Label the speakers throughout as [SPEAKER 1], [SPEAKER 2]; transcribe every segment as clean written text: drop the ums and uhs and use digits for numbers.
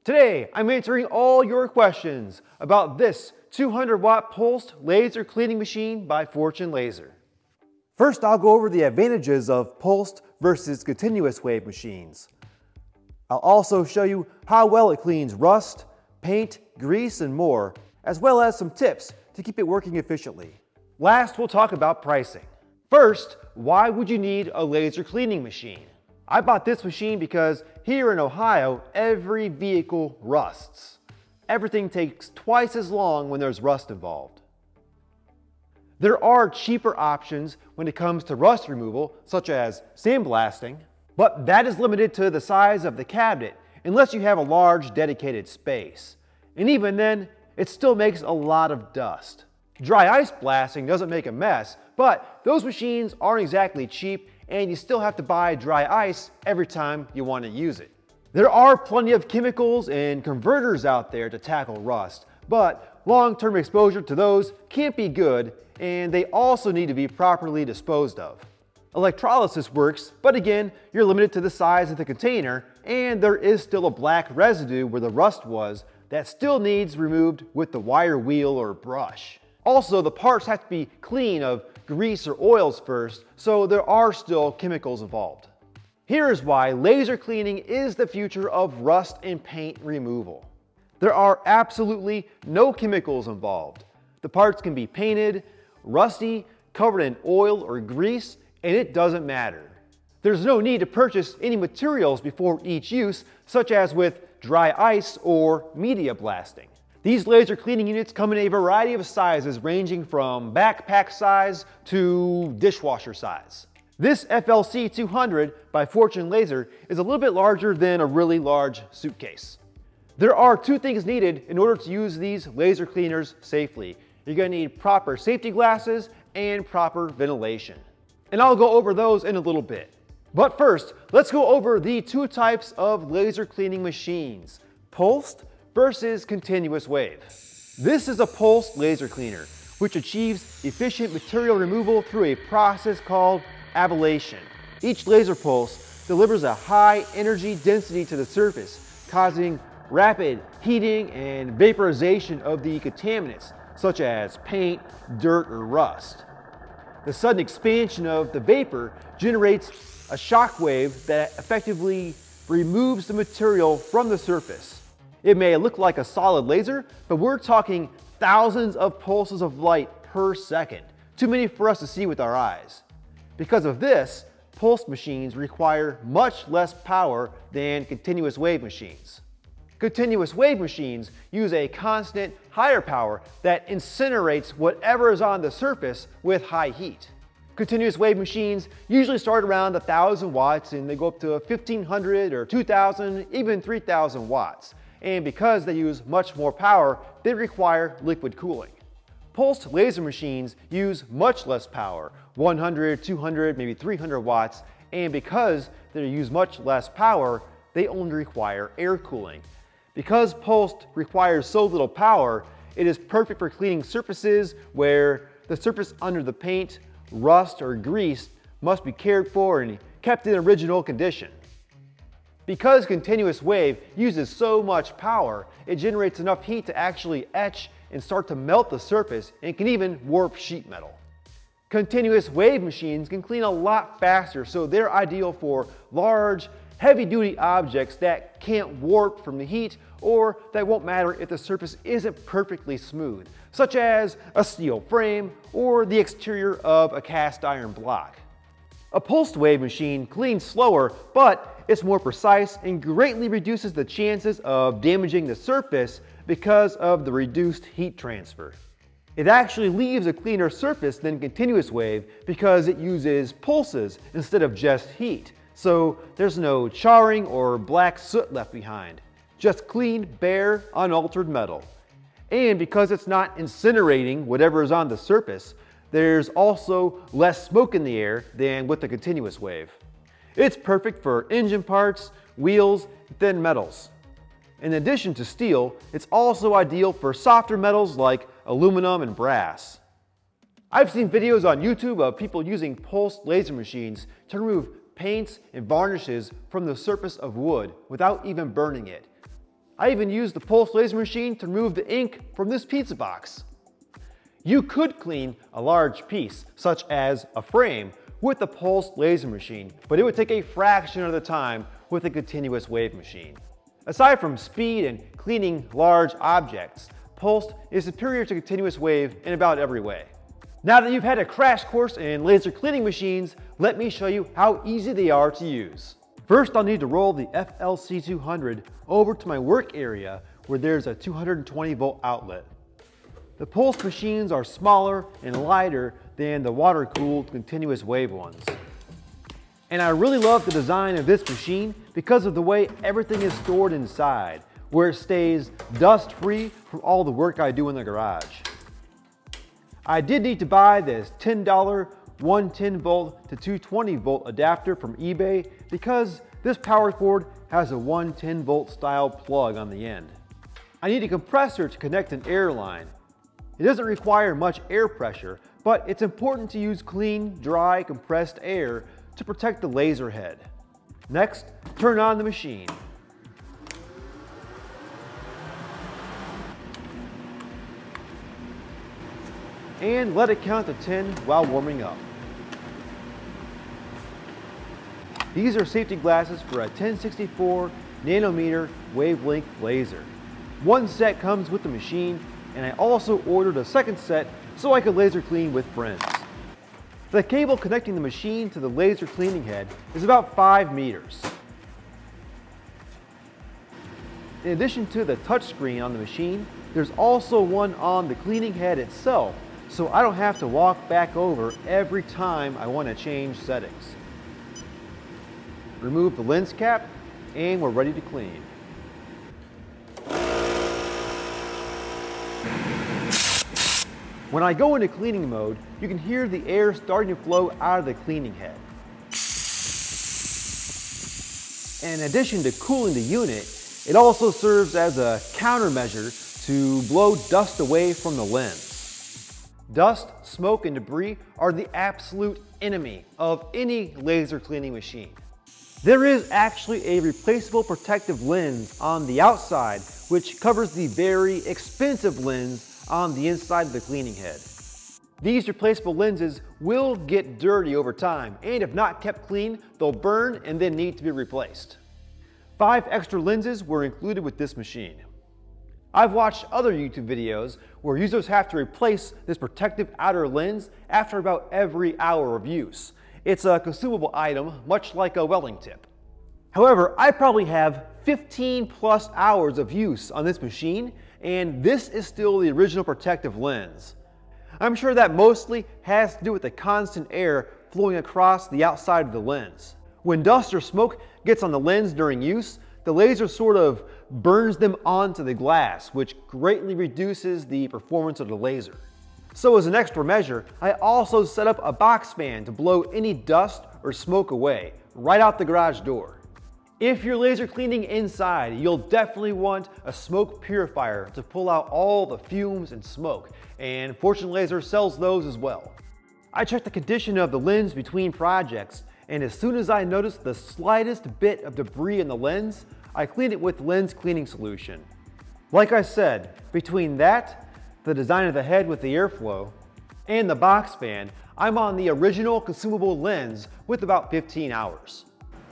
[SPEAKER 1] Today, I'm answering all your questions about this 200-watt pulsed laser cleaning machine by Fortune Laser.
[SPEAKER 2] First, I'll go over the advantages of pulsed versus continuous wave machines. I'll also show you how well it cleans rust, paint, grease, and more, as well as some tips to keep it working efficiently.
[SPEAKER 1] Last, we'll talk about pricing. First, why would you need a laser cleaning machine? I bought this machine because here in Ohio, every vehicle rusts. Everything takes twice as long when there's rust involved. There are cheaper options when it comes to rust removal, such as sandblasting, but that is limited to the size of the cabinet unless you have a large dedicated space. And even then, it still makes a lot of dust. Dry ice blasting doesn't make a mess, but those machines aren't exactly cheap and you still have to buy dry ice every time you want to use it. There are plenty of chemicals and converters out there to tackle rust, but long-term exposure to those can't be good, and they also need to be properly disposed of. Electrolysis works, but again, you're limited to the size of the container, and there is still a black residue where the rust was that still needs removed with the wire wheel or brush. Also, the parts have to be clean of grease or oils first, so there are still chemicals involved. Here is why laser cleaning is the future of rust and paint removal. There are absolutely no chemicals involved. The parts can be painted, rusty, covered in oil or grease, and it doesn't matter. There's no need to purchase any materials before each use, such as with dry ice or media blasting. These laser cleaning units come in a variety of sizes ranging from backpack size to dishwasher size. This FL-C200 by Fortune Laser is a little bit larger than a really large suitcase. There are two things needed in order to use these laser cleaners safely. You're going to need proper safety glasses and proper ventilation. And I'll go over those in a little bit. But first, let's go over the two types of laser cleaning machines: pulsed versus continuous wave. This is a pulsed laser cleaner, which achieves efficient material removal through a process called ablation. Each laser pulse delivers a high energy density to the surface, causing rapid heating and vaporization of the contaminants, such as paint, dirt, or rust. The sudden expansion of the vapor generates a shock wave that effectively removes the material from the surface. It may look like a solid laser, but we're talking thousands of pulses of light per second, too many for us to see with our eyes. Because of this, pulsed machines require much less power than continuous wave machines. Continuous wave machines use a constant, higher power that incinerates whatever is on the surface with high heat. Continuous wave machines usually start around 1,000 watts and they go up to 1,500 or 2,000, even 3,000 watts. And because they use much more power, they require liquid cooling. Pulsed laser machines use much less power, 100, 200, maybe 300 watts, and because they use much less power, they only require air cooling. Because pulsed requires so little power, it is perfect for cleaning surfaces where the surface under the paint, rust, or grease must be cared for and kept in original condition. Because continuous wave uses so much power, it generates enough heat to actually etch and start to melt the surface and can even warp sheet metal. Continuous wave machines can clean a lot faster, so they're ideal for large, heavy-duty objects that can't warp from the heat or that won't matter if the surface isn't perfectly smooth, such as a steel frame or the exterior of a cast iron block. A pulsed wave machine cleans slower, but it's more precise and greatly reduces the chances of damaging the surface because of the reduced heat transfer. It actually leaves a cleaner surface than continuous wave because it uses pulses instead of just heat, so there's no charring or black soot left behind, just clean, bare, unaltered metal. And because it's not incinerating whatever is on the surface, there's also less smoke in the air than with the continuous wave. It's perfect for engine parts, wheels, and thin metals. In addition to steel, it's also ideal for softer metals like aluminum and brass. I've seen videos on YouTube of people using pulsed laser machines to remove paints and varnishes from the surface of wood without even burning it. I even used the pulse laser machine to remove the ink from this pizza box. You could clean a large piece, such as a frame, with the pulse laser machine, but it would take a fraction of the time with a continuous wave machine. Aside from speed and cleaning large objects, pulsed is superior to continuous wave in about every way. Now that you've had a crash course in laser cleaning machines, let me show you how easy they are to use. First, I'll need to roll the FL-C200 over to my work area where there's a 220 volt outlet. The pulse machines are smaller and lighter than the water-cooled continuous wave ones. And I really love the design of this machine because of the way everything is stored inside, where it stays dust-free from all the work I do in the garage. I did need to buy this $10 110 volt to 220 volt adapter from eBay because this power cord has a 110 volt style plug on the end. I need a compressor to connect an air line. It doesn't require much air pressure, but it's important to use clean, dry, compressed air to protect the laser head. Next, turn on the machine. And let it count to 10 while warming up. These are safety glasses for a 1064 nanometer wavelength laser. One set comes with the machine, and I also ordered a second set so I could laser clean with friends. The cable connecting the machine to the laser cleaning head is about 5 meters. In addition to the touchscreen on the machine, there's also one on the cleaning head itself, so I don't have to walk back over every time I want to change settings. Remove the lens cap, and we're ready to clean. When I go into cleaning mode, you can hear the air starting to flow out of the cleaning head. And in addition to cooling the unit, it also serves as a countermeasure to blow dust away from the lens. Dust, smoke, and debris are the absolute enemy of any laser cleaning machine. There is actually a replaceable protective lens on the outside which covers the very expensive lens on the inside of the cleaning head. These replaceable lenses will get dirty over time, and if not kept clean, they'll burn and then need to be replaced. 5 extra lenses were included with this machine. I've watched other YouTube videos where users have to replace this protective outer lens after about every hour of use. It's a consumable item, much like a welding tip. However, I probably have 15 plus hours of use on this machine, and this is still the original protective lens. I'm sure that mostly has to do with the constant air flowing across the outside of the lens. When dust or smoke gets on the lens during use, the laser sort of burns them onto the glass, which greatly reduces the performance of the laser. So as an extra measure, I also set up a box fan to blow any dust or smoke away, right out the garage door. If you're laser cleaning inside, you'll definitely want a smoke purifier to pull out all the fumes and smoke, and Fortune Laser sells those as well. I checked the condition of the lens between projects, and as soon as I noticed the slightest bit of debris in the lens, I cleaned it with lens cleaning solution. Like I said, between that, the design of the head with the airflow, and the box fan, I'm on the original consumable lens with about 15 hours.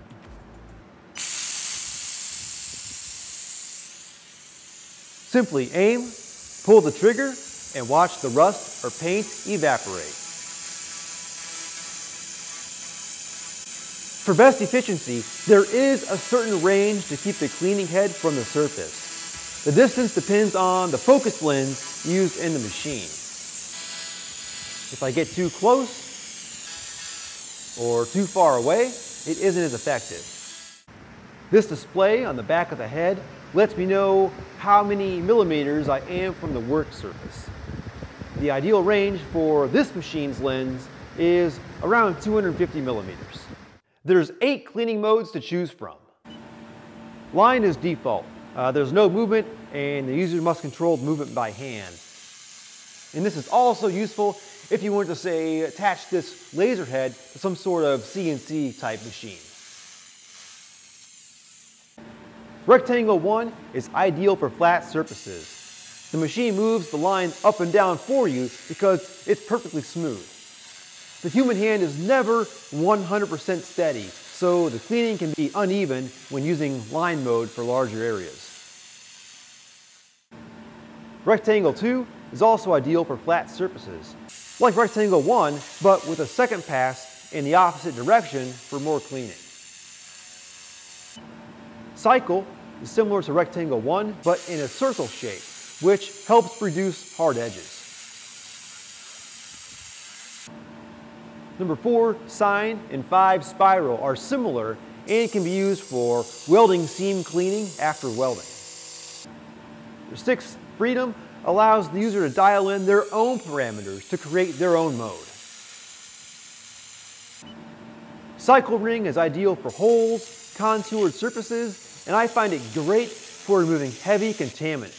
[SPEAKER 1] Simply aim, pull the trigger, and watch the rust or paint evaporate. For best efficiency, there is a certain range to keep the cleaning head from the surface. The distance depends on the focus lens used in the machine. If I get too close or too far away, it isn't as effective. This display on the back of the head lets me know how many millimeters I am from the work surface. The ideal range for this machine's lens is around 250 millimeters. There's 8 cleaning modes to choose from. Line is default. There's no movement, and the user must control movement by hand. And this is also useful if you want to, say, attach this laser head to some sort of CNC type machine. Rectangle 1 is ideal for flat surfaces. The machine moves the line up and down for you because it's perfectly smooth. The human hand is never 100% steady, so the cleaning can be uneven when using line mode for larger areas. Rectangle 2 is also ideal for flat surfaces, like Rectangle 1, but with a second pass in the opposite direction for more cleaning. Cycle is similar to Rectangle 1, but in a circle shape, which helps reduce hard edges. Number 4, Sine, and 5, Spiral are similar and can be used for welding seam cleaning after welding. 6, Freedom allows the user to dial in their own parameters to create their own mode. Cycle Ring is ideal for holes, contoured surfaces, and I find it great for removing heavy contaminants.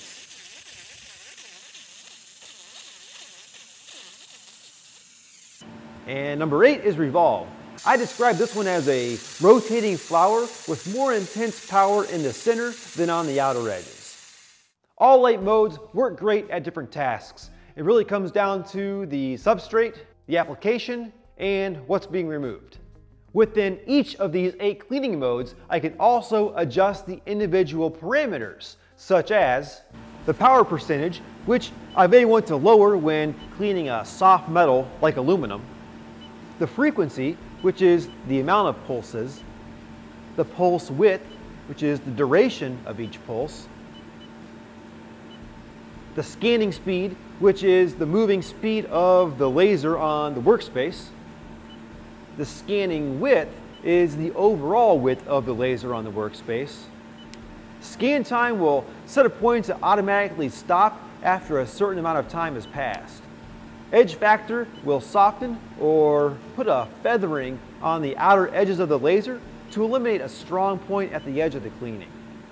[SPEAKER 1] And number 8 is Revolve. I describe this one as a rotating flower with more intense power in the center than on the outer edges. All 8 modes work great at different tasks. It really comes down to the substrate, the application, and what's being removed. Within each of these 8 cleaning modes, I can also adjust the individual parameters, such as the power percentage, which I may want to lower when cleaning a soft metal like aluminum, the frequency, which is the amount of pulses, the pulse width, which is the duration of each pulse, the scanning speed, which is the moving speed of the laser on the workspace. The scanning width is the overall width of the laser on the workspace. Scan time will set a point to automatically stop after a certain amount of time has passed. Edge factor will soften or put a feathering on the outer edges of the laser to eliminate a strong point at the edge of the cleaning.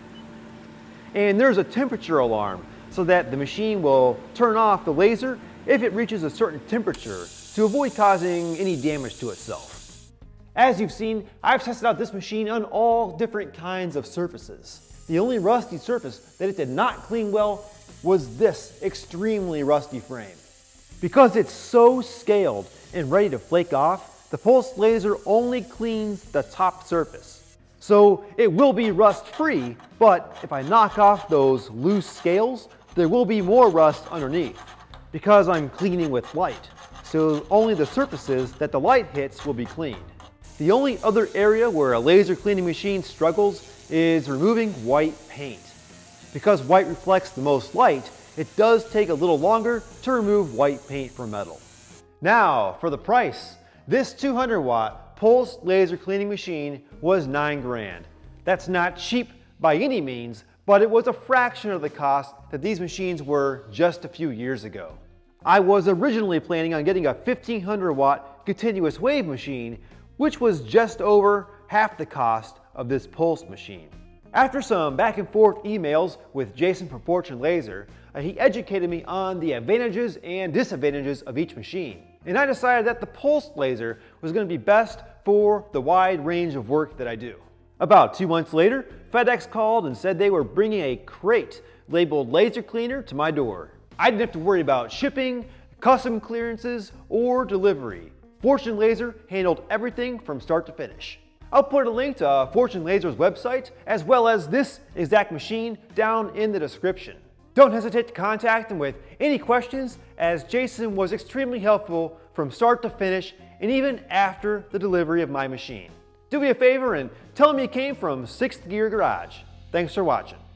[SPEAKER 1] And there's a temperature alarm so that the machine will turn off the laser if it reaches a certain temperature to avoid causing any damage to itself. As you've seen, I've tested out this machine on all different kinds of surfaces. The only rusty surface that it did not clean well was this extremely rusty frame. Because it's so scaled and ready to flake off, the pulse laser only cleans the top surface. So it will be rust free, but if I knock off those loose scales, there will be more rust underneath because I'm cleaning with light. So only the surfaces that the light hits will be cleaned. The only other area where a laser cleaning machine struggles is removing white paint. Because white reflects the most light, it does take a little longer to remove white paint from metal. Now for the price. This 200-watt pulse laser cleaning machine was $9 grand. That's not cheap by any means, but it was a fraction of the cost that these machines were just a few years ago. I was originally planning on getting a 1500-watt continuous wave machine, which was just over half the cost of this pulse machine. After some back and forth emails with Jason from Fortune Laser, he educated me on the advantages and disadvantages of each machine. And I decided that the pulse laser was going to be best for the wide range of work that I do. About 2 months later, FedEx called and said they were bringing a crate labeled laser cleaner to my door. I didn't have to worry about shipping, custom clearances, or delivery. Fortune Laser handled everything from start to finish. I'll put a link to Fortune Laser's website as well as this exact machine down in the description. Don't hesitate to contact him with any questions, as Jason was extremely helpful from start to finish and even after the delivery of my machine. Do me a favor and tell him you came from 6th Gear Garage. Thanks for watching.